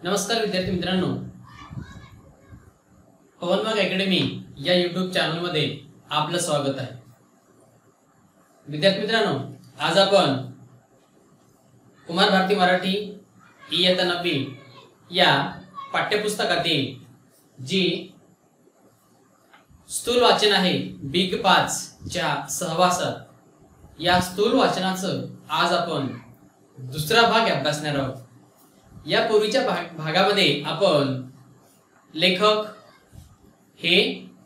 नमस्कार विद्यार्थी मित्रांनो, पवनवाघ अकॅडमी या यूट्यूब चॅनल मध्ये आपलं स्वागत आहे। विद्यार्थी मित्रांनो, आज आपण कुमार भारती मराठी इयत्ता 9वी या पाठ्यपुस्तकातील जी स्थूल वाचन आहे बिग 5 च्या सहवासात या स्थूल वाचनाचं आज आपण दुसरा भाग अभ्यासणार आहोत। या पूर्वीच्या भागामध्ये आपण लेखक हे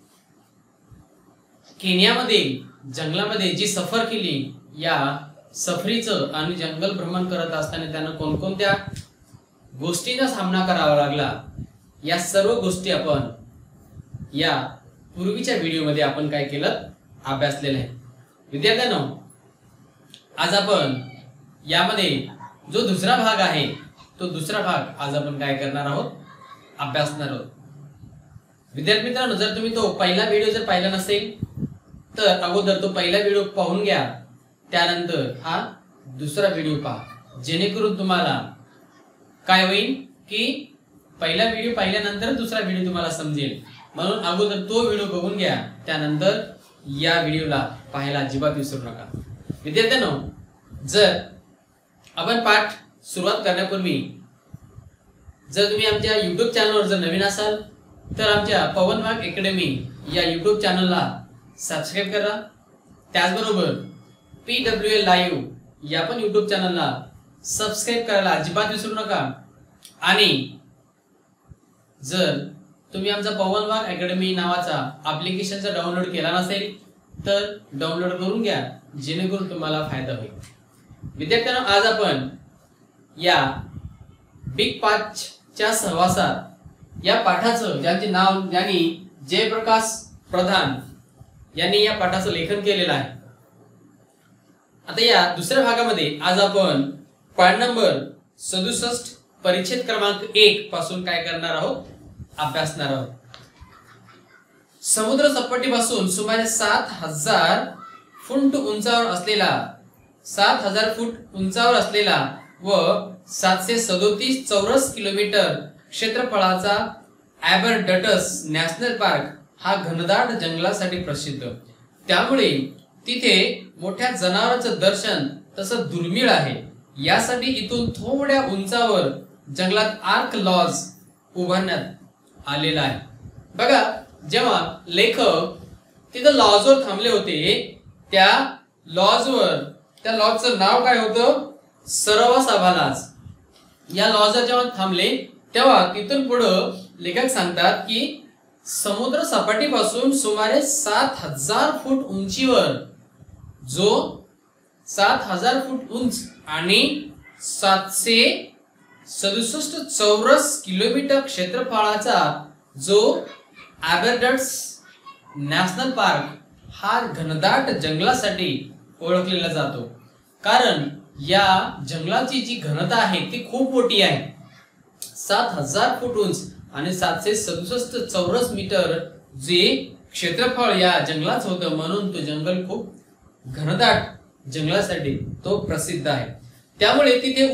केनियामध्ये जंगलामध्ये जी सफर केली या सफरीचं आणि जंगल भ्रमण करत असताना त्यांना कोणकोणत्या गोष्टींचा सामना करावा लागला या सर्व गोष्टी आपण या पूर्वीच्या व्हिडिओमध्ये आपण काय केलं अभ्यासलेलं आहे। विद्यार्थ्यांनो, आज आपण यामध्ये जो दुसरा भाग आहे तो दुसरा भाग आज आपण काय करणार आहोत अभ्यासणार आहोत। विद्यार्थी मित्रांनो, जर तुम्ही तो पहिला व्हिडिओ जर पाहिला नसेल तर अगोदर तो पहिला व्हिडिओ पाहून घ्या, त्यानंतर हा दुसरा व्हिडिओ पहा, जेणेकरून तुम्हाला काय होईल की पहिला व्हिडिओ पाहिल्यानंतर दुसरा व्हिडिओ तुम्हाला समजेल। म्हणून अगोदर तो व्हिडिओ बघून घ्या, त्यानंतर या व्हिडिओला पाहायला अजिबात विसरू नका। विद्यार्थ्यांनो, जर आपण पाठ सुरुवात करण्यापूर्वी जर तुम्ही आमच्या YouTube चॅनलवर जर नवीन असाल तर आमच्या पवनवाघ अकॅडमी या YouTube चॅनलला सबस्क्राइब करा। त्याचबरोबर PWL लाईव्ह या पण YouTube चॅनलला सबस्क्राइब करायला अजिबात विसरू नका। आणि जर तुम्ही आमचा पवनवाघ अकॅडमी नावाचा ॲप्लिकेशनचा डाउनलोड केला नसेल तर डाउनलोड करून घ्या, जेणेकरून तुम्हाला फायदा होईल। विद्यार्थ्यांनो, आज आपण या बिग 5 च्या सहवासात या पाठाचं ज्यांचे नाव जयप्रकाश प्रधान यांनी या पाठाचं लेखन केलेलं आहे। आता या दुसऱ्या भागामध्ये आज आपण पाठ नंबर 67 परिच्छेद क्रमांक 1 पासून काय करणार आहोत अभ्यासणार आहोत। समुद्र सपाटीपासून सुमारे 7000 फूट उंचावर असलेला व 737 चौरस किलोमीटर क्षेत्रफळाचा ॲबरडटस नॅशनल पार्क हा घनदाट जंगलासाठी प्रसिद्ध, त्यामुळे तिथे मोठ्या जनावरांचं दर्शन तसं दुर्मिळ आहे। यासाठी इथून थोड्या उंचावर जंगलात आर्क लॉज उभारण्यात आलेला आहे। बघा, जेव्हा लेखक तिथं लॉजवर थांबले होते त्या लॉजचं नाव काय होतं, सरोवर सभालाज। या लॉजवर जेव्हा थांबले तेव्हा तिथून पुढे लेखक सांगतात की समुद्र सपाटीपासून सुमारे 7000 फूट उंचीवर, जो 7000 फूट उंच आणि 767 चौरस किलोमीटर क्षेत्रफळाचा जो ॲबरडटस नॅशनल पार्क हा घनदाट जंगलासाठी ओळखलेला जातो, कारण या जंगलाची जी घनता आहे ती खूप मोठी आहे। 7000 फूट उंच आणि 767 चौरस मीटर जे क्षेत्रफळ या जंगलात होतं, म्हणून तो जंगल खूप घनदाट जंगलासाठी तो प्रसिद्ध आहे। त्यामुळे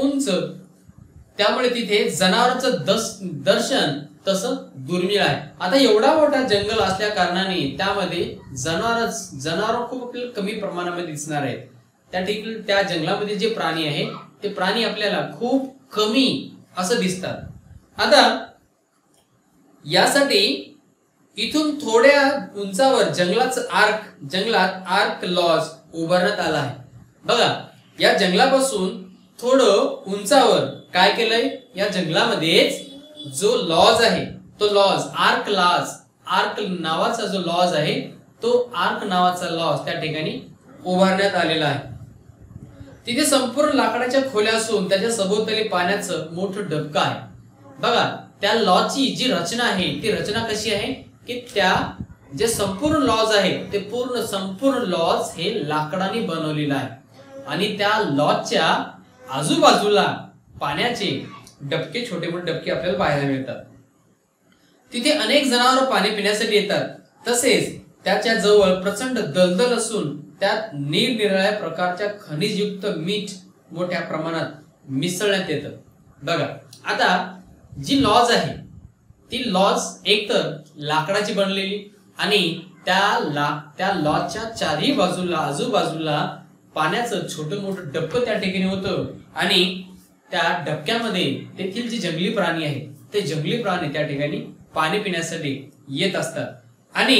तिथे जनावरांचं दर्शन तसं दुर्मिळ आहे। आता एवढा मोठा जंगल असल्या कारणाने त्यामध्ये जनावर खूप आपल्याला कमी प्रमाणामध्ये दिसणार आहेत। त्या जंगलामध्ये जे प्राणी आहे ते प्राणी आपल्याला खूप कमी असं दिसतात। आता यासाठी इथून थोड्या उंचावर जंगलात आर्क लॉज उभारण्यात आला आहे। बघा, या जंगलापासून थोडं उंचावर काय केलंय, या जंगलामध्येच जो लॉज आहे तो आर्क नावाचा जो लॉज आहे तो आर्क नावाचा लॉज त्या ठिकाणी उभारण्यात आलेला आहे। तिथे संपूर्ण लाकडाच्या खोल्या असून त्याच्या सभोवताली पाण्याचं मोठं डबकं आहे। बघा, त्या लॉजची जी रचना आहे ती रचना कशी आहे की त्या जे संपूर्ण लॉज आहे ते संपूर्ण लॉज हे लाकडाने बनवलेलं आहे आणि त्या लॉजच्या आजूबाजूला पाण्याचे डबके, छोटे मोठे डबके आपल्याला पाहायला मिळतात। तिथे अनेक जनावर पाणी पिण्यासाठी येतात, तसेच त्याच्या जवळ प्रचंड दलदल असून त्यात निरनिराळ्या प्रकारच्या खनिजयुक्त मीठ मोठ्या प्रमाणात मिसळण्यात येतं। बघा, आता जी लॉज आहे ती लॉज एकतर लाकडाची बनलेली आणि त्या लॉजच्या चारही बाजूला आजूबाजूला पाण्याचं छोटं मोठं डबकं त्या ठिकाणी होतं आणि त्या डबक्यामध्ये तेथील जे जंगली प्राणी आहेत ते जंगली प्राणी त्या ठिकाणी पाणी पिण्यासाठी येत असतात आणि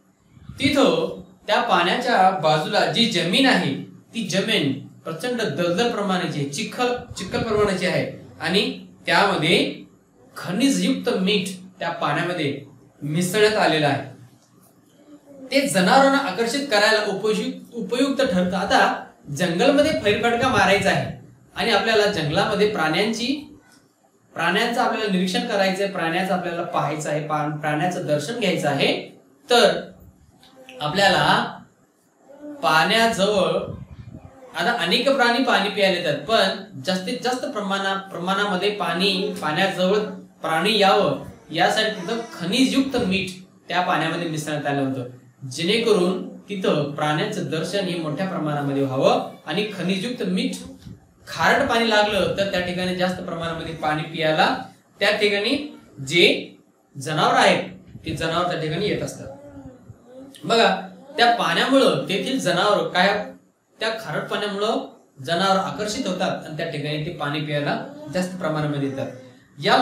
तिथं त्या पाण्याच्या बाजूला जी जमीन आहे ती जमीन प्रचंड दलदल प्रमाणाची चिखल प्रमाणाची आहे आणि त्यामध्ये खनिजयुक्त मीठ त्या पाण्यामध्ये मिसळण्यात आलेलं आहे. ते जनावरांना आकर्षित करायला उपयुक्त ठरतं. आता जंगलमध्ये फेरफटका मारायचा आहे आणि आपल्याला जंगलामध्ये प्राण्यांचं आपल्याला निरीक्षण करायचंय, प्राण्याचं आपल्याला पाहायचं आहे, प्राण्याचं दर्शन घ्यायचं आहे. तर आपल्याला पाण्याजवळ आता अनेक प्राणी पाणी प्यायला येतात, पण जास्तीत जास्त प्रमाणामध्ये पाण्याजवळ प्राणी यावं यासाठी तिथं खनिजयुक्त मीठ त्या पाण्यामध्ये मिसळण्यात आलं होतं, जेणेकरून तिथं प्राण्यांचं दर्शन हे मोठ्या प्रमाणामध्ये व्हावं आणि खनिजयुक्त मीठ खारट पाणी लागलं तर त्या ठिकाणी जास्त प्रमाणामध्ये पाणी पियाला त्या ठिकाणी जे जनावर आहेत ते जनावर त्या ठिकाणी येत असतात. बघा, त्या पाण्यामुळं तेथील जनावर त्या खारट पाण्यामुळं जनावर आकर्षित होतात आणि त्या ठिकाणी ते पाणी पियाला जास्त प्रमाणामध्ये येतात. या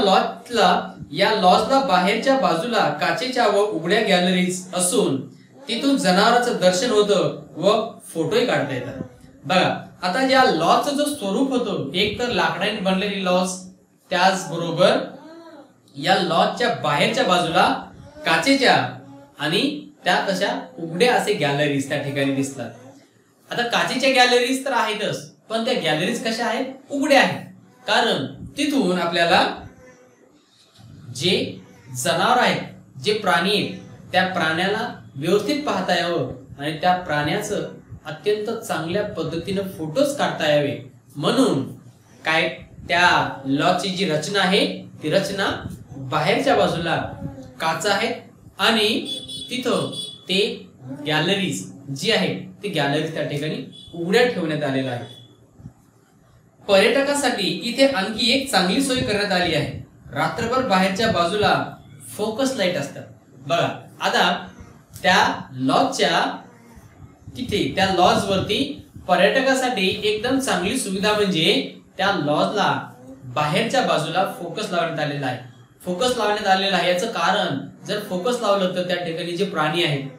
लॉजला बाहेरच्या बाजूला काचेच्या व उघड्या गॅलरीज असून तिथून जनावरांचं दर्शन होतं व फोटोही काढता येतात. बघा, आता या लॉजचं जो स्वरूप होतं एक तर लाकडाने बनलेली लॉज, त्याचबरोबर या लॉजच्या बाहेरच्या बाजूला काचेच्या आणि त्या कशा उघड्या असे गॅलरीज त्या ठिकाणी दिसतात. आता काचेच्या गॅलरीज तर आहेतच, पण त्या गॅलरीज कशा आहेत? उघड्या आहेत. कारण तिथून आपल्याला जे जनावर आहेत, जे प्राणी आहेत, त्या प्राण्याला व्यवस्थित पाहता यावं आणि त्या प्राण्याचं अत्यंत चांगल्या पद्धतीने फोटोज काढता यावे म्हणून काय त्या लॉजची जी रचना आहे ती रचना बाहेरच्या बाजूला काचा आहेत आणि तिथं ते गॅलरीज जी आहे ती गॅलरीज त्या ठिकाणी उघड्या ठेवण्यात आलेला आहे. पर्यटकासाठी इथे आणखी एक चांगली सोय करण्यात आली आहे. रात्रभर बाहेरच्या बाजूला फोकस लाईट असतात. बघा, आता त्या लॉज वरती पर्यटकासाठी एकदम चांगली सुविधा म्हणजे त्या लॉजला बाहेरच्या बाजूला फोकस लावण्यात आलेला आहे. फोकस लावण्यात आलेला आहे याचं कारण, जर फोकस लावलं तर त्या ठिकाणी जे प्राणी आहेत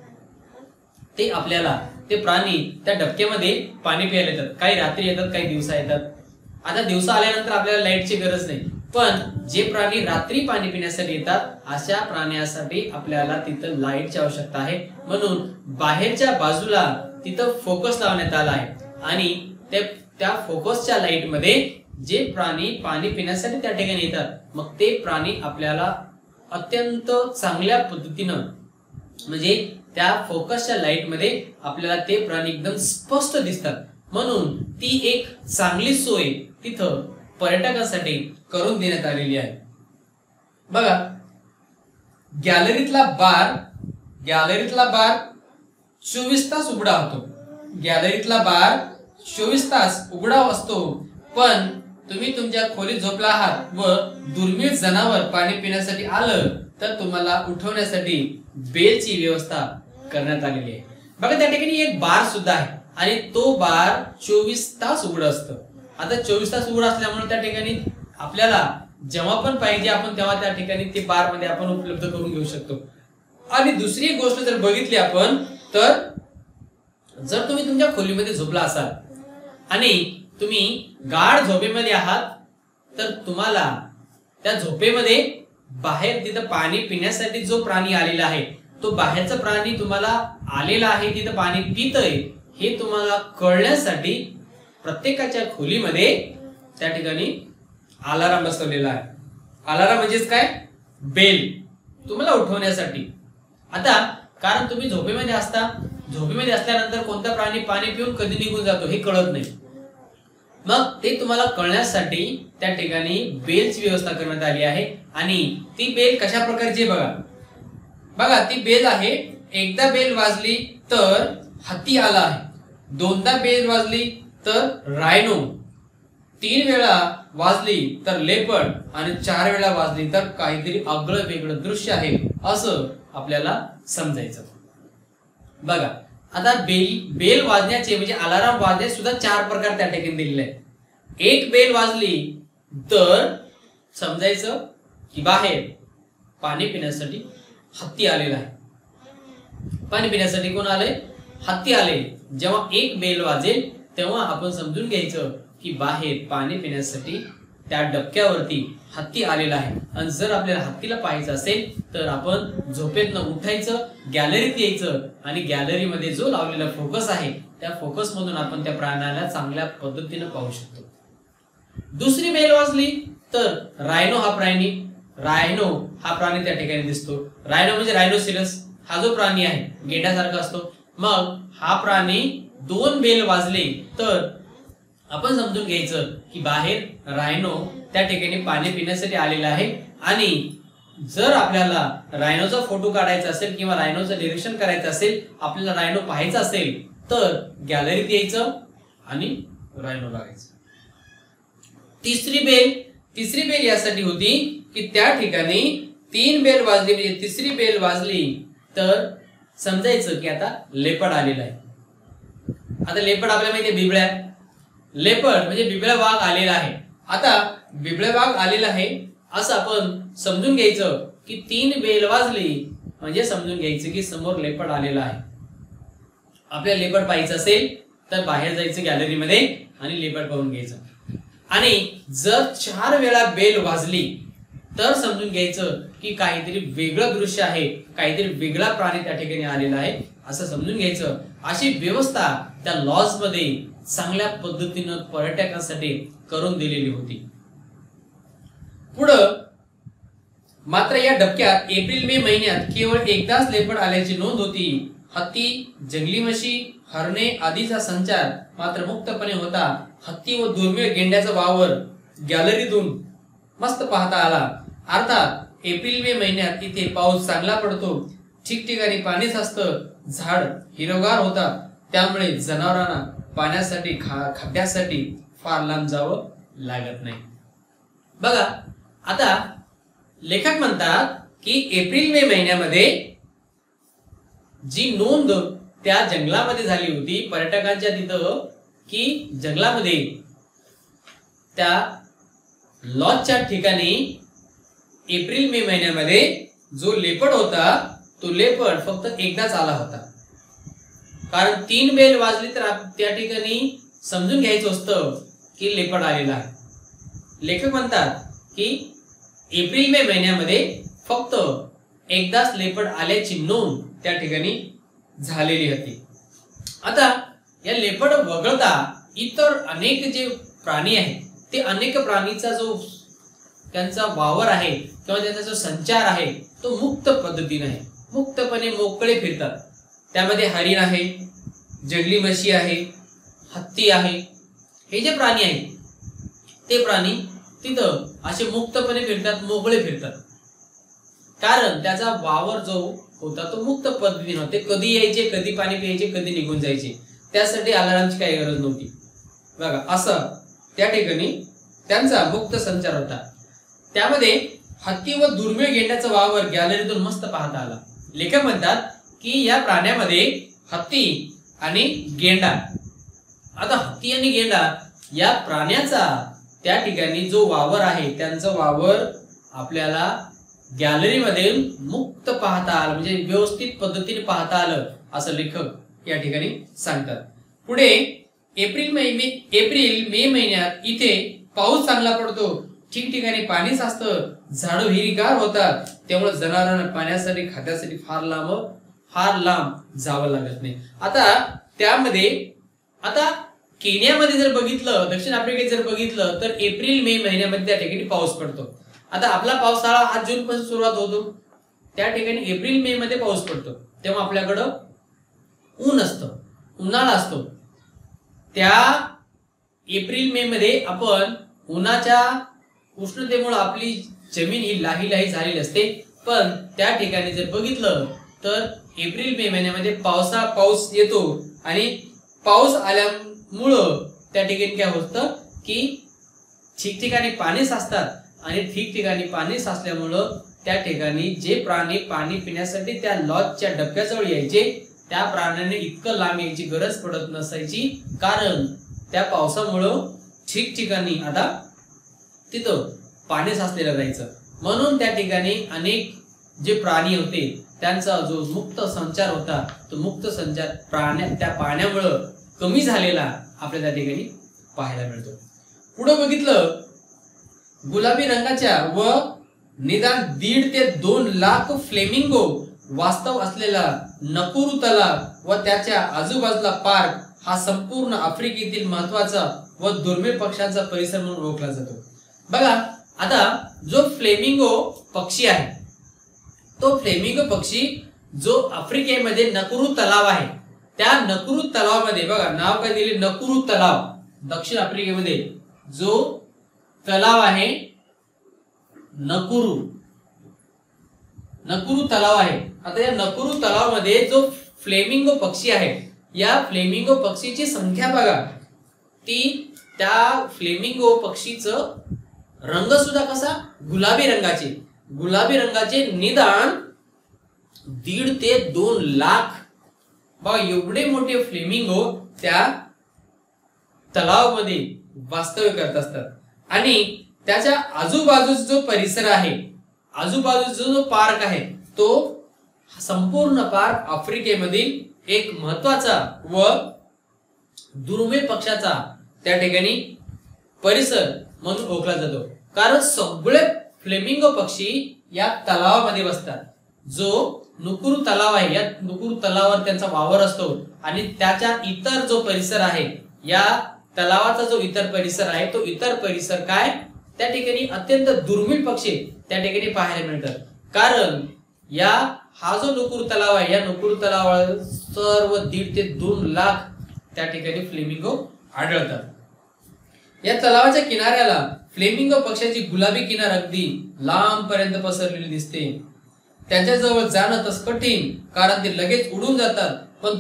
ते प्राणी त्या डबक्यामध्ये पाणी प्यायला येतात. काही रात्री येतात, काही दिवसा येतात. आता दिवसा आल्यानंतर आपल्याला लाईटची गरज नाही, पण जे प्राणी रात्री पाणी पिण्यासाठी येतात अशा प्राण्यासाठी आपल्याला तिथं लाईटची आवश्यकता आहे. म्हणून बाहेरच्या बाजूला तिथं फोकस लावण्यात आला आहे आणि त्या फोकसच्या लाईट मध्ये जे प्राणी पाणी पिण्यासाठी त्या ठिकाणी येतात मग ते प्राणी आपल्याला अत्यंत चांगल्या पद्धतीनं म्हणजे त्या फोकसच्या लाईट मध्ये आपल्याला ते प्राणी एकदम स्पष्ट दिसतात. म्हणून ती एक चांगली सोय तिथं पर्यटकांसाठी करून देण्यात आलेली आहे. बघा, गॅलरीतला बार 24 तास उघडा होतो. गॅलरीतला बार 24 तास उघडा असतो, पण तुम्ही तुमच्या खोलीत झोपला आहात व दुर्मिळ जनावर पाणी पिण्यासाठी आलं तर तुम्हाला उठवण्यासाठी बेलची व्यवस्था करण्यात आलेली आहे. बघा, त्या ठिकाणी एक बार सुद्धा आहे आणि तो बार 24 तास उघड असतं. आता 24 तास उघड असल्यामुळे त्या ठिकाणी आपल्याला जेव्हा पण पाहिजे आपण तेव्हा त्या ठिकाणी ते बार मध्ये आपण उपलब्ध करून घेऊ शकतो. आणि दुसरी एक गोष्ट जर बघितली आपण तर जर तुम्ही तुमच्या खोलीमध्ये झोपला असाल आणि तुम्ही गाढ झोपेमध्ये आहात तर तुम्हाला त्या झोपेमध्ये बाहेर तिथं पाणी पिण्यासाठी जो प्राणी आलेला आहे तो बाहेरचा प्राणी तुम्हाला आलेला आहे तिथं पाणी पितोय हे तुम्हाला कळण्यासाठी प्रत्येकाच्या खोलीमध्ये त्या ठिकाणी अलार्म बसवलेला आहे. अलार्म म्हणजेच काय? बेल, तुम्हाला उठवण्यासाठी. आता कारण तुम्ही झोपेमध्ये असल्यानंतर कोणता प्राणी पाणी पिऊन कधी निघून जातो हे कळत नाही. मग ते तुम्हाला कळण्यासाठी त्या ठिकाणी बेलची व्यवस्था करण्यात आली आहे. आणि ती बेल कशा प्रकारची बघा, ती बेल आहे, एकदा बेल वाजली तर हत्ती आला आहे, दोनदा बेल वाजली तर रायनो, 3 वेळा वाजली तर लेपड आणि 4 वेळा वाजली तर काहीतरी आगळं वेगळं दृश्य आहे असं आपल्याला समजायचं. बघा आता बेल वाजण्याचे म्हणजे अलाराम वाजण्याचे सुद्धा 4 प्रकार त्या ठिकाणी दिलेले आहेत. एक बेल वाजली तर समजायचं की बाहेर पाणी पिण्यासाठी हत्ती आलेला आहे. पाणी पिण्यासाठी कोण आले? हत्ती आले. जेव्हा एक बेल वाजेल तेव्हा आपण समजून घ्यायचं की बाहेर पाणी पिण्यासाठी त्या डबक्यावरती हत्ती आलेला आहे. आणि जर आपल्याला हत्तीला पाहायचं असेल तर आपण झोपेतनं उठायचं, गॅलरीत यायचं आणि गॅलरीमध्ये जो लावलेला फोकस आहे त्या फोकस मधून आपण त्या प्राण्याला चांगल्या पद्धतीने पाहू शकतो. दुसरी बेल वाजली तर रायनो हा प्राणी त्या ठिकाणी दिसतो. रायनो म्हणजे रायनोसिरस हा जो प्राणी आहे गेंड्यासारखा असतो. मग हा प्राणी 2 बेल वाजले तर आपण समजून घ्यायचं की बाहेर रायनो त्या ठिकाणी पाणी पिण्यासाठी आलेला आहे. आणि जर आपल्याला रायनोचा फोटो काढायचा असेल किंवा रायनोचं निरीक्षण करायचं असेल, आपल्याला रायनो पाहायचा असेल तर गॅलरीत यायचं आणि रायनो बघायचं. तिसरी बेल यासाठी होती की त्या ठिकाणी 3 बेल वाजली म्हणजे तिसरी बेल वाजली तर समजायचं की आता लेपर्ड आलेला आहे. आता लेपर्ड आपल्याला माहिती आहे बिबळ्या, लेपर्ड म्हणजे बिबळा वाघ आलेला आहे. आता बिबळा वाघ आलेला आहे असं आपण समजून घ्यायचं की 3 बेल वाजली म्हणजे समजून घ्यायचं की समोर लेपर्ड आलेला आहे. आपल्याला लेपर्ड पाहायचं असेल तर बाहेर जायचं गॅलरीमध्ये आणि लेपर्ड पाहून घ्यायचं. आणि जर 4 वेळा बेल वाजली तर समजून घ्यायचं की काहीतरी वेगळं दृश्य आहे, काहीतरी वेगळा प्राणी त्या ठिकाणी आलेला आहे असं समजून घ्यायचं. अशी व्यवस्था त्या लॉज मध्ये चांगल्या पद्धतीनं पर्यटकांसाठी करून दिलेली होती. पुढं मात्र या डबक्यात एप्रिल मे महिन्यात केवळ एकदाच लेपर्ड आल्याची नोंद होती. हत्ती, जंगली म्हशी, हरणे आदीचा संचार मात्र मुक्तपणे होता. हत्ती व दुर्मिळ गेंड्याचा वावर गॅलरीतून मस्त पाहता आला. अर्थात एप्रिल मे महिन्यात इथे पाऊस चांगला पडतो, ठिकठिकाणी पाणीच असतं, झाड हिरवगार होता, त्यामुळे जनावरांना पाण्यासाठी खाद्यासाठी फार लांब जावं लागत नाही. बघा आता लेखक म्हणतात की एप्रिल मे महिन्यामध्ये जी नोंद त्या जंगलामध्ये झाली होती पर्यटकांच्या तिथं की जंगलामध्ये त्या लॉजच्या ठिकाणी एप्रिल मे महिन्यामध्ये जो लेपर्ड होता तो लेपर्ड फक्त एकदाच आला होता. कारण 3 बेल वाजली तर त्या ठिकाणी समजून घ्यायचं असतं की लेपर्ड आलेला आहे. लेखक म्हणतात की एप्रिल मे महिन्यामध्ये फक्त एकदाच लेपर्ड आल्याची नोंद त्या ठिकाणी झालेली होती. आता या लेपर्ड वगळता इतर अनेक जे प्राणी आहेत ते अनेक प्राणीचा जो त्यांचा वावर आहे किंवा त्यांचा जो संचार आहे तो मुक्त पद्धतीने आहे, मुक्तपणे मोकळे फिरतात. त्यामध्ये हरिण आहे, जंगली म्हशी आहे, हत्ती आहे. हे जे प्राणी आहेत ते प्राणी तिथं असे मुक्तपणे फिरतात, मोकळे फिरतात. कारण त्याचा वावर जो होता तो मुक्त पद्धतीने होते. कधी यायचे, कधी पाणी प्यायचे, कधी निघून जायचे. त्यासाठी अलारामची काही गरज नव्हती. बघा असं त्या ठिकाणी त्यांचा मुक्त संचार होता. त्यामध्ये हत्ती व दुर्मिळ गेंड्याचा वावर गॅलरीतून मस्त पाहता आला. लेखक म्हणतात की या प्राण्यामध्ये हत्ती आणि गेंडा, आता हत्ती आणि गेंडा या प्राण्याचा त्या ठिकाणी जो वावर आहे त्यांचा वावर आपल्याला गॅलरीमध्ये मुक्त पाहता आलं, म्हणजे व्यवस्थित पद्धतीने पाहता आलं असं लेखक या ठिकाणी सांगतात. पुढे एप्रिल मे महिन्यात इथे पाऊस चांगला पडतो, ठिकठिकाणी पाणीच असतं, झाडं हिरवीगार होतात, त्यामुळे जनावरांना पाण्यासाठी खाद्यासाठी फार लांब जावं लागत नाही. आता त्यामध्ये आता केनियामध्ये जर बघितलं, दक्षिण आफ्रिकेत जर बघितलं तर एप्रिल मे महिन्यामध्ये त्या ठिकाणी पाऊस पडतो. आता आपला पावसाळा हा जून पासून सुरुवात होतो, त्या ठिकाणी एप्रिल मे मध्ये पाऊस पडतो. तेव्हा आपल्याकडं ऊन असतं, उन्हाळा असतो. त्या एप्रिल मे मध्ये आपण उन्हाच्या उष्णतेमुळे आपली जमीन ही लाही झालेली असते. पण त्या ठिकाणी जर बघितलं तर एप्रिल मे महिन्यामध्ये पाऊस येतो आणि पाऊस आल्यामुळं त्या ठिकाणी काय होतं की ठिकठिकाणी पाणी साचतात आणि ठिकठिकाणी पाणी साचल्यामुळं त्या ठिकाणी जे प्राणी पाणी पिण्यासाठी त्या लॉजच्या डब्याजवळ यायचे त्या प्राण्यांनी इतकं लांब यायची गरज पडत नसायची, कारण त्या पावसामुळं ठिकठिकाणी आता तिथं पाणी साचलेलं राहायचं. म्हणून त्या ठिकाणी अनेक जे प्राणी होते त्यांचा जो मुक्त संचार होता तो मुक्त संचार त्या पाण्यामुळं कमी झालेला आपल्याला त्या ठिकाणी पाहायला मिळतो. पुढे बघितलं, गुलाबी रंगाच्या व निदान 1.5 ते 2 लाख फ्लेमिंगो वास्तव असलेला नकुरू तलाव व त्याच्या आजूबाजूला पार्क हा संपूर्ण आफ्रिकेतील महत्वाचा व दुर्मिळ पक्ष्यांचा परिसर म्हणून ओळखला जातो. बघा, आता जो फ्लेमिंगो पक्षी आहे तो फ्लेमिंगो पक्षी जो आफ्रिकेमध्ये नकुरू तलाव आहे त्या नकुरू तलावामध्ये, बघा नाव काय दिले, नकुरू तलाव, दक्षिण आफ्रिकेमध्ये जो तलाव आहे नकुरू तलाव आहे. आता या नकुरू तलावामध्ये जो फ्लेमिंगो पक्षी आहे या फ्लेमिंगो पक्षीची संख्या बघा, ती त्या फ्लेमिंगो पक्षीचं रंग सुद्धा कसा, गुलाबी रंगाचे निदान 1.5 ते 2 लाख, बघा एवढे मोठे फ्लेमिंगो त्या तलावामध्ये वास्तव्य करत असतात. आणि त्याच्या आजूबाजूचा जो परिसर आहे, आजूबाजूचा जो पार्क आहे तो संपूर्ण पार्क आफ्रिकेमधील एक महत्वाचा व दुर्मिळ पक्षाचा त्या ठिकाणी परिसर म्हणून ओळखला जातो. कारण सगळे फ्लेमिंगो पक्षी या तलावामध्ये बसतात. जो नुकुरू तलाव आहे या नुकुरू तलावावर त्यांचा वावर असतो आणि त्याच्या इतर जो परिसर आहे या तलावाचा जो इतर परिसर आहे तो इतर परिसर काय, त्या ठिकाणी अत्यंत दुर्मिळ पक्षी त्या ठिकाणी पाहायला मिळतात. कारण हा जो नुकुरू तलाव आहे या नुकुरू तलावावर सर्व 1.5 ते 2 लाख त्या ठिकाणी फ्लेमिंगो आढळतात. या तलावाच्या किनाऱ्याला फ्लेमिंगो पक्ष्याची गुलाबी किनार अगदी लांब पर्यंत पसरलेली दिसते. त्यांच्या जवळ जाणं तस कठीण, कारण ते लगेच उडून जातात.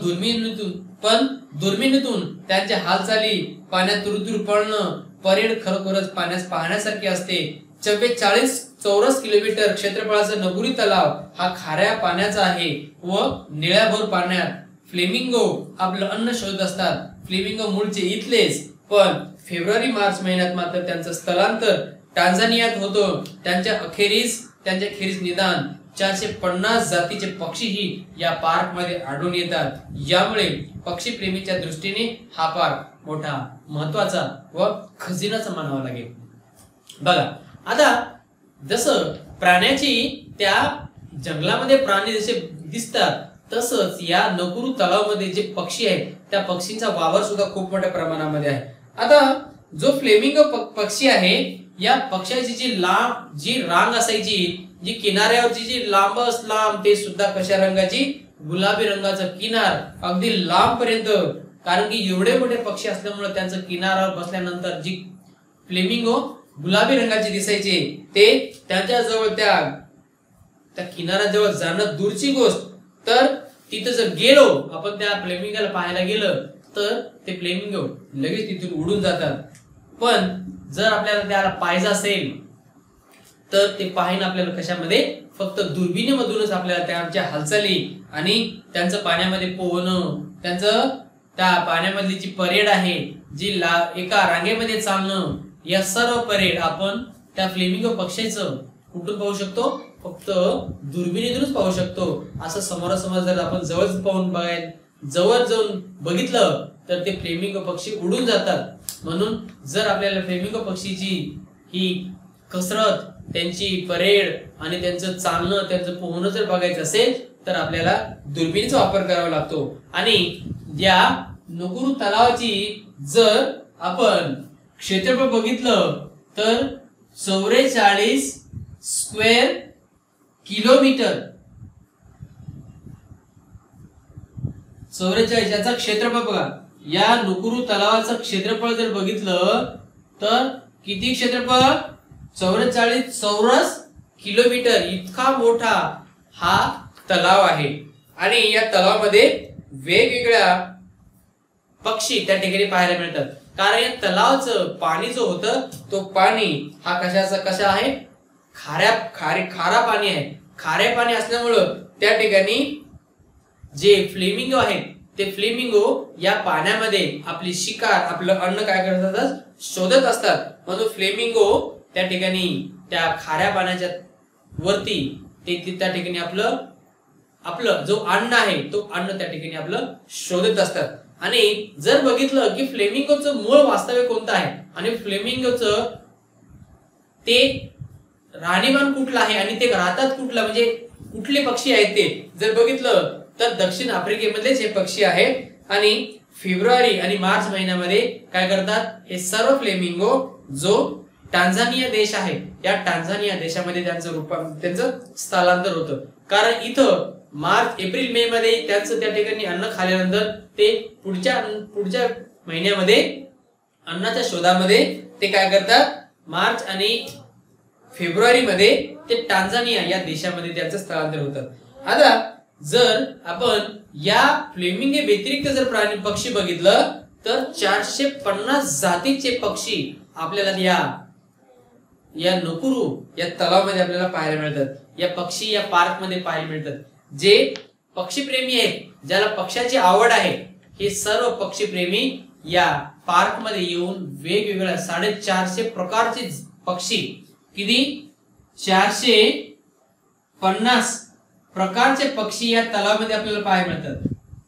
पण दुर्मिणीतून त्यांच्या हालचाली, पाण्यात तुरुतुरु पळणं, परेड खरोखरच पाहण्यासारखी असते. 44 चौरस किलोमीटर क्षेत्रफळाचा नकुरू तलाव हा खाऱ्या पाण्याचा आहे व निळ्याभोर पाण्यात फ्लेमिंगो आपलं अन्न शोधत असतात. फ्लेमिंगो मूळचे इथलेच, पण फेब्रुवारी मार्च महिन्यात मात्र त्यांचं स्थलांतर टांझानियात होतं. त्यांच्या खेरीज निदान 450 जातीचे पक्षीही या पार्क मध्ये आढळून येतात. यामुळे पक्षी प्रेमीच्या दृष्टीने हा पार्क मोठा, महत्वाचा व खजिनाचा मानावा लागेल. बघा, आता जसं प्राण्याची त्या जंगलामध्ये प्राणी जसे दिसतात तसंच या नकुरू तलावामध्ये जे पक्षी आहेत त्या पक्षींचा वावर सुद्धा खूप मोठ्या प्रमाणामध्ये आहे. आता जो फ्लेमिंगो पक्षी आहे या पक्षाची जी रांग असायची, जी किनाऱ्यावरची जी लांब ते सुद्धा कशा रंगाची, गुलाबी रंगाचा किनार अगदी लांब पर्यंत. कारण की एवढे मोठे पक्षी असल्यामुळे त्यांचं किनाऱ्यावर बसल्यानंतर जी फ्लेमिंगो गुलाबी रंगाचे दिसायचे ते त्यांच्या जवळ त्या किनाऱ्याजवळ जाणं दूरची गोष्ट. तर तिथं जर गेलो आपण त्या फ्लेमिंगोला पाहायला गेलं तर ते फ्लेमिंगो लगेच तिथून उडून जातात. पण जर आपल्याला त्याला पाहायचं असेल तर ते पाहिन आपल्याला कशामध्ये, फक्त दुर्बिणीमधूनच आपल्याला त्यांच्या हालचाली आणि त्यांचं पाण्यामध्ये पोहणं, त्यांचं त्या पाण्यामधली जी परेड आहे, जी एका रांगेमध्ये चालणं, या सर्व परेड आपण त्या फ्लेमिंगो पक्षाचं कुठून पाहू शकतो, फक्त दुर्बिणीतूनच पाहू शकतो. असं समोरासमोर जर आपण जवळ जाऊन बघितलं तर ते फ्लेमिंगो पक्षी उडून जातात. म्हणून जर आपल्याला फ्लेमिंगो पक्षीची ही कसरत, त्यांची परेड आणि त्यांचं चालणं, त्यांचं पोहणं जर बघायचं असेल तर आपल्याला दुर्बिणीचा वापर करावा लागतो. आणि या नकुरू तलावाची जर आपण क्षेत्रफळ बघितलं तर 44 स्क्वेअर किलोमीटर, 44 याचा क्षेत्रफळ बघा. या नकुरू तलावाचं क्षेत्रफळ जर बघितलं तर किती क्षेत्रफळ, 44 चौरस किलोमीटर इतका मोठा हा तलाव आहे. आणि या तलावामध्ये वेगवेगळ्या पक्षी त्या ठिकाणी पाहायला मिळतात. कारण या तलावाचं पाणी जो होतं तो पाणी हा कशा आहे, खारा पाणी आहे. खारे पाणी असल्यामुळं त्या ठिकाणी जे फ्लेमिंगो आहेत ते फ्लेमिंगो या पाण्यामध्ये आपली शिकार, आपलं अन्न काय करत असतात, शोधत असतात. म्हणून फ्लेमिंगो त्या ठिकाणी त्या खाऱ्या पाण्याच्या वरती ते त्या ठिकाणी आपलं जो अन्न आहे तो अन्न त्या ठिकाणी आपलं शोधत असतात. आणि जर बघितलं की फ्लेमिंगोचं मूळ वास्तव्य कोणतं आहे आणि फ्लेमिंगोचं ते राहणीमान कुठलं आहे आणि ते राहतात कुठलं, म्हणजे कुठले पक्षी आहेत ते जर बघितलं तर दक्षिण आफ्रिकेमधलेच हे पक्षी आहेत. आणि फेब्रुवारी आणि मार्च महिन्यामध्ये काय करतात, हे सर्व फ्लेमिंगो जो टांझानिया देश आहे या टांझानिया देशामध्ये त्यांचं स्थलांतर होतं. कारण इथं मार्च एप्रिल मे मध्ये त्यांचं त्या ठिकाणी अन्न खाल्यानंतर ते पुढच्या महिन्यामध्ये अन्नाच्या शोधामध्ये ते काय करतात, मार्च आणि फेब्रुवारी मध्ये ते टांझानिया या देशामध्ये त्यांचं स्थलांतर होतं. आता जर आपण या फ्लेमिंगो व्यतिरिक्त जर पक्षी बघितलं तर 450 जातीचे पक्षी आपल्याला या नकुरू या तलावामध्ये आपल्याला पाहायला मिळतात. या पक्षी या पार्क मध्ये पाहायला मिळतात. जे पक्षीप्रेमी आहेत, ज्याला पक्ष्याची आवड आहे, हे सर्व पक्षीप्रेमी या पार्क मध्ये येऊन वेगवेगळ्या 450 प्रकारचे पक्षी, किती 450 प्रकारचे पक्षी या तलावामध्ये आपल्याला पाहायला मिळतात.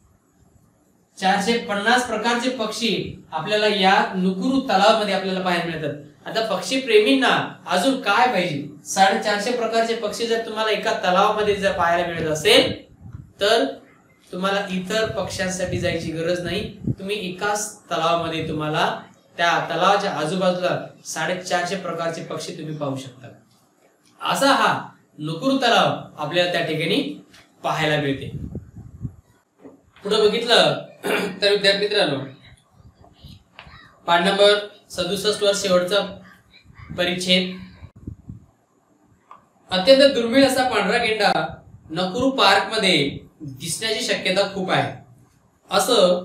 450 प्रकारचे पक्षी आपल्याला या नुकुरू तलावामध्ये आपल्याला पाहायला मिळतात. आता पक्षी प्रेमींना अजून काय पाहिजे, 450 प्रकारचे पक्षी जर तुम्हाला एका तलावामध्ये जर पाहायला मिळत असेल तर तुम्हाला इतर पक्ष्यांसाठी जायची गरज नाही. तुम्ही एकाच तलावामध्ये तुम्हाला त्या तलावाच्या आजूबाजूला 450 प्रकारचे पक्षी तुम्ही पाहू शकता. असा हा नुकुरू तलाव आपल्याला त्या ठिकाणी पाहायला मिळते. पुढे बघितलं तर विद्यार्थी मित्रांनो, पाठ नंबर 67 वर शेवटचा परिच्छेद. अत्यंत दुर्मिळ असा पांढरा गेंडा नकुरू पार्क मध्ये दिसण्याची शक्यता खूप आहे असं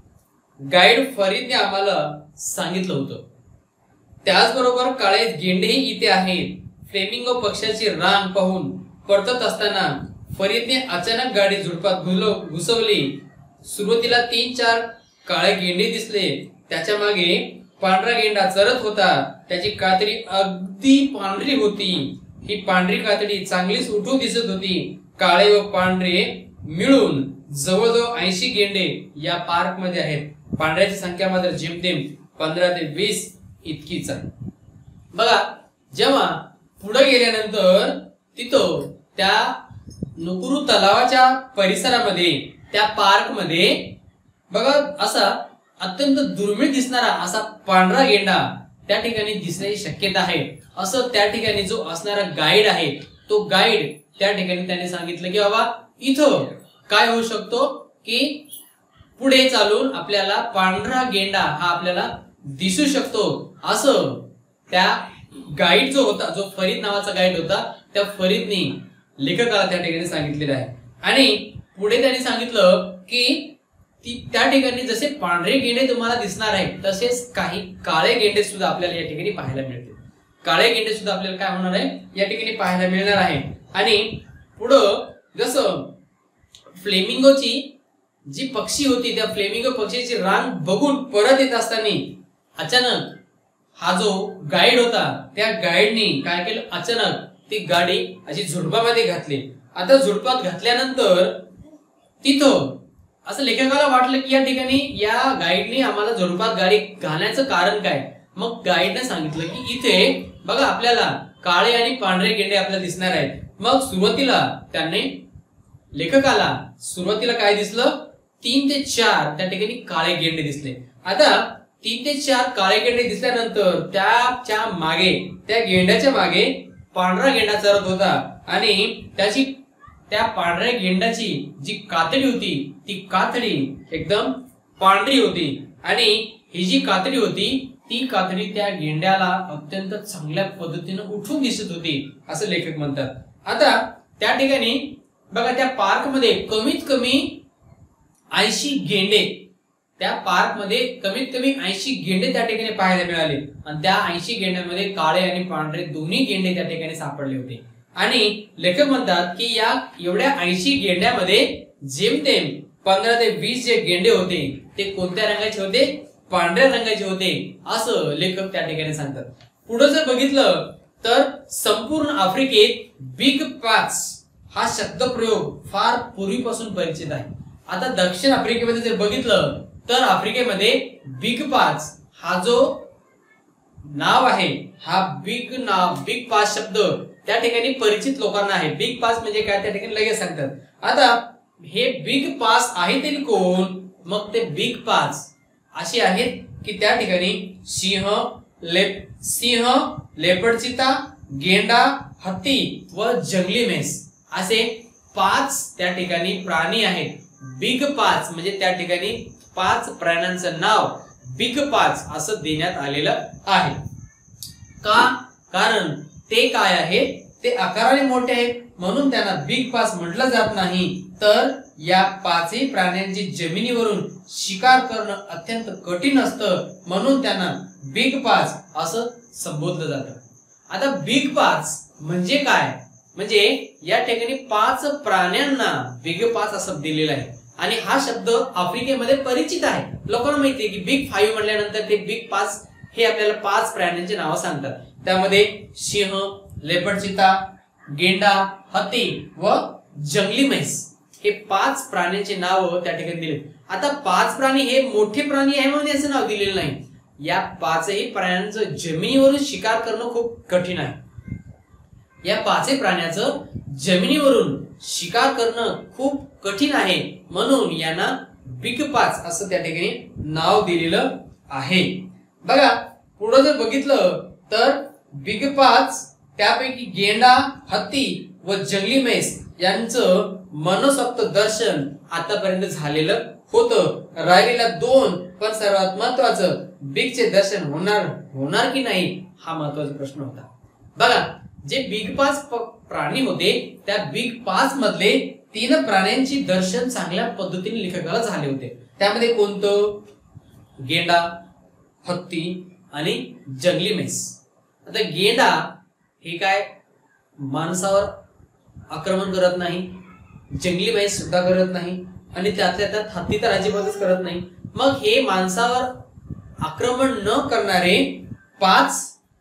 गाईड फरीदने आम्हाला सांगितलं होतं. त्याचबरोबर काळे गेंडेही इथे आहेत. फ्लेमिंगो पक्ष्याची रांग पाहून परतत असताना फरीदने अचानक गाडी झुडपात घुसवली. सुरुवातीला 3-4 काळे गेंडे दिसले. त्याच्या मागे पांढरा गेंडा चरत होता. त्याची कातडी अगदी पांढरी होती. ही पांढरी कातडी चांगलीच उठून दिसत होती. काळे व पांढरे मिळून जवळजवळ 80 गेंडे या पार्क मध्ये आहेत. पांढऱ्याची संख्या मात्र जेमतेम 15 ते 20 इतकीच आहे. बघा, जेव्हा पुढे गेल्यानंतर तिथं त्या नुकुरू तलावाच्या परिसरामध्ये त्या पार्क मध्ये बघा असा अत्यंत दुर्मिळ दिसणारा असा पांढरा गेंडा त्या ठिकाणी दिसण्याची शक्यता आहे असं त्या ठिकाणी जो असणारा गाईड आहे तो गाईड त्या ठिकाणी त्याने सांगितलं की बाबा इथं काय होऊ शकतो की पुढे चालून आपल्याला पांढरा गेंडा हा आपल्याला दिसू शकतो असं त्या गाईड जो होता, जो फरीद नावाचा गाईड होता, त्या फरीदने लेखकाला त्या ठिकाणी सांगितलेलं आहे. आणि पुढे त्यांनी सांगितलं की त्या ठिकाणी जसे पांढरे गेंडे तुम्हाला दिसणार आहेत तसेच काही काळे गेंडे सुद्धा आपल्याला या ठिकाणी पाहायला मिळतील. काळे गेंडे सुद्धा आपल्याला काय होणार आहे या ठिकाणी पाहायला मिळणार आहे. आणि पुढं जसं फ्लेमिंगोची जी पक्षी होती त्या फ्लेमिंगो पक्षीची रांग बघून परत येत असताना अचानक हा जो गाईड होता त्या गाईडने काय केलं, अचानक ती गाडी अशी झुडपामध्ये घातली. आता झुडपात घातल्यानंतर तिथं असं लेखकाला वाटलं की या ठिकाणी या गाईडने आम्हाला झुडपात गाडी घालण्याचं कारण काय. मग गाईडने सांगितलं की इथे बघा आपल्याला काळे आणि पांढरे गेंडे आपल्याला दिसणार आहेत. मग सुरुवातीला त्यांनी लेखकाला सुरुवातीला काय दिसलं, 3 ते 4 त्या ठिकाणी काळे गेंडे दिसले. आता 3 ते 4 काळे गेंडे दिसल्यानंतर त्याच्या मागे त्या गेंड्याच्या मागे पांढरा गेंडा चरत होता आणि त्या पांढऱ्या गेंड्याची जी कातडी होती ती कातडी एकदम पांढरी होती आणि ही जी कातडी होती ती कातडी त्या गेंड्याला अत्यंत चांगल्या पद्धतीने उठून दिसत होती असं लेखक म्हणतात. आता त्या ठिकाणी बघा त्या पार्क मध्ये कमीत कमी 80 गेंडे त्या पार्क मध्ये कमीत कमी 80 गेंडे त्या ठिकाणी पाहायला मिळाले आणि त्या 80 गेंड्यांमध्ये काळे आणि पांढरे दोन्ही गेंडे त्या ठिकाणी सापडले होते. आणि लेखक म्हणतात की या एवढ्या 80 गेंड्यामध्ये जेमतेम 15 ते 20 जे गेंडे होते ते कोणत्या रंगाचे होते? पांढऱ्या रंगाचे होते असं लेखक त्या ठिकाणी सांगतात. पुढे जर बघितलं तर संपूर्ण आफ्रिकेत बिग 5 हा शब्दप्रयोग फार पूर्वीपासून परिचित आहे. आता दक्षिण आफ्रिकेमध्ये जर बघितलं तर आफ्रिकेमध्ये बिग 5 हा जो नाव आहे हा बिग 5 शब्द त्या ठिकाणी परिचित लोकांना आहे. बिग 5 म्हणजे काय त्या ठिकाणी लगेच सांगतात. आता हे बिग 5 आहे तरी कोण? मग ते बिग 5 अशी आहेत की त्या ठिकाणी सिंह, लेपर्ड चिता, गेंडा, हत्ती व जंगली म्हैस असे 5 त्या ठिकाणी प्राणी आहेत. बिग 5 म्हणजे त्या ठिकाणी 5 प्राण्यांचं नाव बिग 5 असं देण्यात आलेलं आहे. का? कारण ते काय आहे? ते आकाराने मोठे आहेत म्हणून त्यांना बिग 5 म्हटलं जात नाही, तर या 5ही प्राण्यांची जमिनीवरून शिकार करणं अत्यंत कठीण असतं म्हणून त्यांना बिग 5 असं संबोधलं जातं. आता बिग 5 म्हणजे काय? म्हणजे या ठिकाणी 5 प्राण्यांना बिग 5 असं दिलेलं आहे आणि हा शब्द आफ्रिकेमध्ये परिचित आहे. लोकांना माहिती आहे की बिग 5 म्हटल्यानंतर ते बिग 5 हे आपल्याला 5 प्राण्यांची नावं सांगतात. त्यामध्ये सिंह, लेपर्ड चिता, गेंडा, हत्ती व जंगली म्हैस हे 5 प्राण्यांची नाव त्या ठिकाणी दिले. आता 5 प्राणी हे मोठे प्राणी आहे म्हणून याचं नाव दिलेलं नाही. या 5ही प्राण्यांचं जमिनीवरून शिकार करणं खूप कठीण आहे. या 5ही प्राण्याचं जमिनीवरून शिकार करणं खूप कठीण आहे म्हणून यांना बिग 5 असं त्या ठिकाणी नाव दिलेलं आहे. बघा पुढे जर बघितलं तर बिग 5 त्यापैकी गेंडा, हत्ती व जंगली म्हैस यांचं मनसोक्त दर्शन आतापर्यंत झालेलं होतं. राहिलेला 2 पण सर्वात महत्वाचं बिगचे दर्शन होणार की नाही हा महत्वाचा प्रश्न होता. बघा जे बिग 5 प्राणी होते त्या बिग 5 मधले 3 प्राण्यांची दर्शन चांगल्या पद्धतीने लेखकाला झाले होते. त्यामध्ये कोणतं? गेंडा, हत्ती आणि जंगली म्हैस. आता गेंडा हे काय माणसावर आक्रमण करत नाही, जंगली म्हैस सुद्धा करत नाही आणि त्यातल्या त्यात हत्ती तर अजिबातच करत नाही. मग हे माणसावर आक्रमण न करणारे 5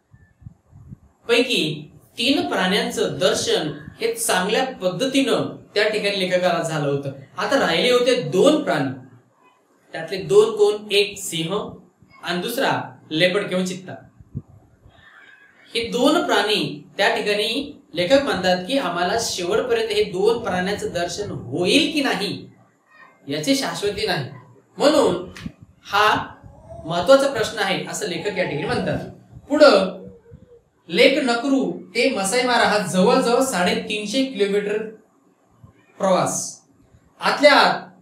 पैकी 3 प्राण्यांचं दर्शन हे चांगल्या पद्धतीनं त्या ठिकाणी लेखकाला झालं होतं. आता राहिले होते 2 प्राणी. त्यातले 2 कोण? एक सिंह आणि दुसरा लेपर्ड किंवा चित्ता. हे 2 प्राणी त्या ठिकाणी लेखक म्हणतात की आम्हाला शेवटपर्यंत हे 2 प्राण्यांचं दर्शन होईल की नाही याची शाश्वती नाही म्हणून हा महत्वाचा प्रश्न आहे असं लेखक या ठिकाणी म्हणतात. पुढं लेक नकरू ते मसाई मारा हा जवळजवळ 350 किलोमीटर प्रवास आतल्या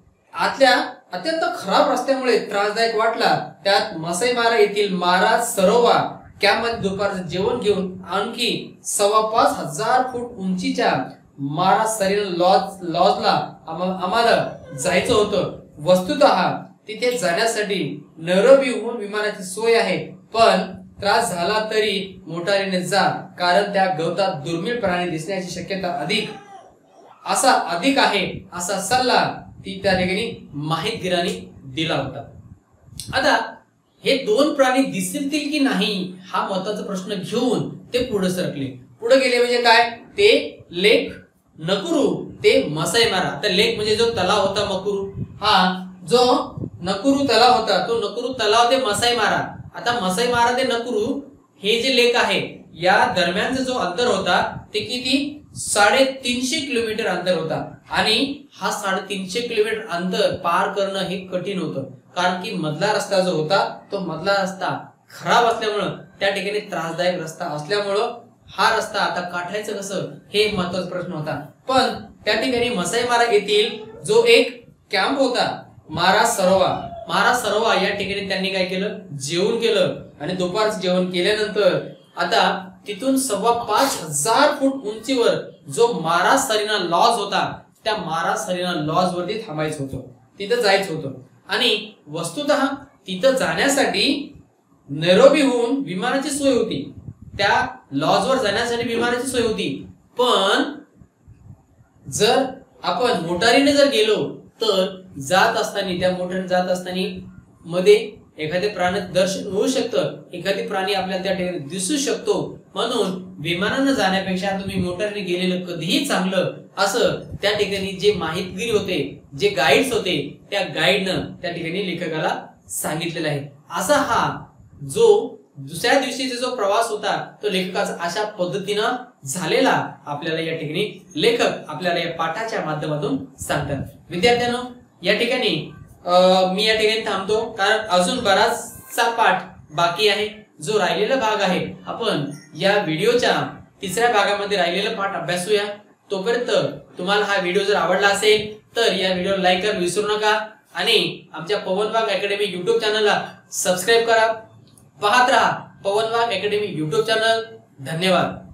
अत्यंत खराब रस्त्यामुळे त्रासदायक वाटला. त्यात मसाई मारा येथील मारा सरोवा कॅम्पमध्ये दुपारचं जेवण घेऊन आणखी 5,500 फूट उंचीच्या मारा सरीना लॉजला आम्हाला जायचं होतं. वस्तुतः तिथे जाण्यासाठी नैरोबीहून विमानाची सोय आहे, पण त्रास झाला तरी मोटारीने जा, कारण त्या गवतात दुर्मिळ प्राणी दिसण्याची शक्यता अधिक आहे असा सल्ला ती त्या ठिकाणी माहितगारांनी दिला होता. आता हे 2 प्राणी दिसतील की नाही हा महत्वाचा प्रश्न घेऊन ते पुढे सरकले. पुढे गेले म्हणजे काय? ते लेक नकुरू ते मसाई मारा. तर लेक म्हणजे जो तलाव होता मकुरू, हा जो नकुरू तलाव होता तो नकुरू तलाव ते मसाई मारा. आता मसाई मारा ते नकुरू हे जे लेक आहे या दरम्यानचा जो अंतर होता ते किती? 350 किलोमीटर अंतर होता आणि हा 350 किलोमीटर अंतर पार करणं हे कठीण होतं, कारण की मधला रस्ता जो होता तो मधला रस्ता खराब असल्यामुळं त्या ठिकाणी त्रासदायक रस्ता असल्यामुळं हा रस्ता आता काढायचं कसं हे महत्वाचा प्रश्न होता. पण त्या ठिकाणी मसाई मारा येथील जो एक कॅम्प होता मारा सरोवा या ठिकाणी त्यांनी काय केलं? जेवण केलं आणि दुपारचं जेवण केल्यानंतर आता तिथून 5,500 फूट उंचीवर जो मारा सरीना लॉज होता त्या मारा सरीना लॉज वरती थांबायचं होतं, तिथं जायचं होतं. आणि वस्तुतः तिथं जाण्यासाठी नैरोबीहून विमानाची सोय होती, त्या लॉजवर जाण्यासाठी विमानाची सोय होती. पण जर आपण मोटारीने जर गेलो तर जात असताना, त्या मोटारीने जात असताना मध्ये एखादे प्राणी दर्शन होऊ शकतं, एखादी प्राणी आपल्याला त्या ठिकाणी दिसू शकतो. म्हणून विमानानं जाण्यापेक्षा तुम्ही मोटारीने गेलेलं कधीही चांगलं, असं त्या ठिकाणी जे माहितगार होते, जे गाईड्स होते, त्या गाईडनं त्या ठिकाणी लेखकाला सांगितलेलं आहे. असा हा जो दुसऱ्या दिवशीचा जो प्रवास होता तो लेखकाचा अशा पद्धतीनं झालेला आपल्याला या ठिकाणी लेखक आपल्याला या पाठाच्या माध्यमातून सांगतात. विद्यार्थ्यांनो, या ठिकाणी मी या ठिकाणी थांबतो, कारण अजून बराचसा पाठ बाकी आहे. जो राहिलेला भाग आहे आपण या व्हिडिओच्या तिसऱ्या भागामध्ये राहिलेला पाठ अभ्यासूया. तोपर्यंत तुम्हाला हा व्हिडिओ जर आवडला असेल तर या व्हिडिओला लाईक करायला विसरू नका आणि आमच्या पवनवाघ अकॅडमी युट्यूब चॅनलला सबस्क्राईब करा. पाहत रहा पवनवाघ अकॅडमी युट्यूब चॅनल. धन्यवाद.